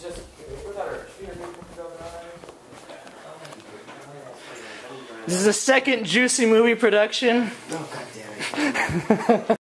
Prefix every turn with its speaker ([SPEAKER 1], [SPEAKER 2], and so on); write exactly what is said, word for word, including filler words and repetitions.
[SPEAKER 1] just.
[SPEAKER 2] This is a second Juicy movie production.
[SPEAKER 1] Oh, God damn it.